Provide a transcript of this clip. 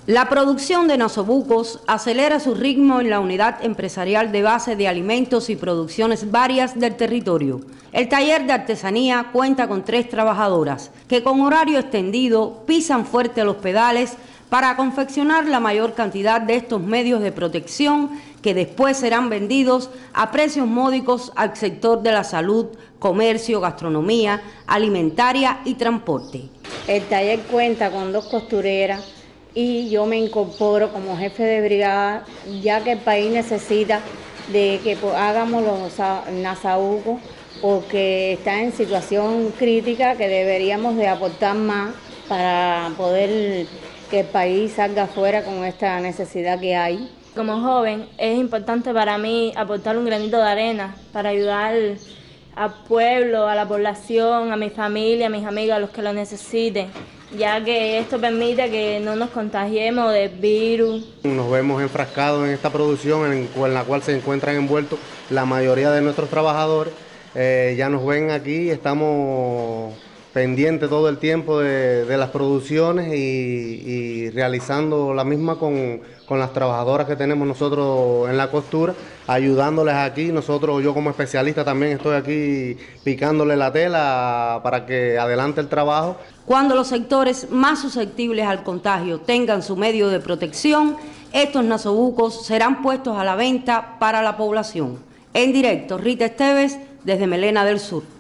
La producción de nasobucos acelera su ritmo en la unidad empresarial de base de alimentos y producciones varias del territorio. El taller de artesanía cuenta con 3 trabajadoras que con horario extendido pisan fuerte los pedales para confeccionar la mayor cantidad de estos medios de protección que después serán vendidos a precios módicos al sector de la salud, comercio, gastronomía, alimentaria y transporte. El taller cuenta con 2 costureras y yo me incorporo como jefe de brigada, ya que el país necesita de que hagamos los nasobucos porque está en situación crítica, que deberíamos de aportar más para poder que el país salga afuera con esta necesidad que hay. Como joven es importante para mí aportar un granito de arena para ayudar al pueblo, a la población, a mi familia, a mis amigos, a los que lo necesiten, ya que esto permite que no nos contagiemos del virus. Nos vemos enfrascados en esta producción en la cual se encuentran envueltos la mayoría de nuestros trabajadores. Ya nos ven aquí, estamos pendientes todo el tiempo de las producciones y realizando la misma con las trabajadoras que tenemos nosotros en la costura, ayudándoles aquí. Yo como especialista también estoy aquí picándole la tela para que adelante el trabajo. Cuando los sectores más susceptibles al contagio tengan su medio de protección, estos nasobucos serán puestos a la venta para la población. En directo, Rita Esteves, desde Melena del Sur.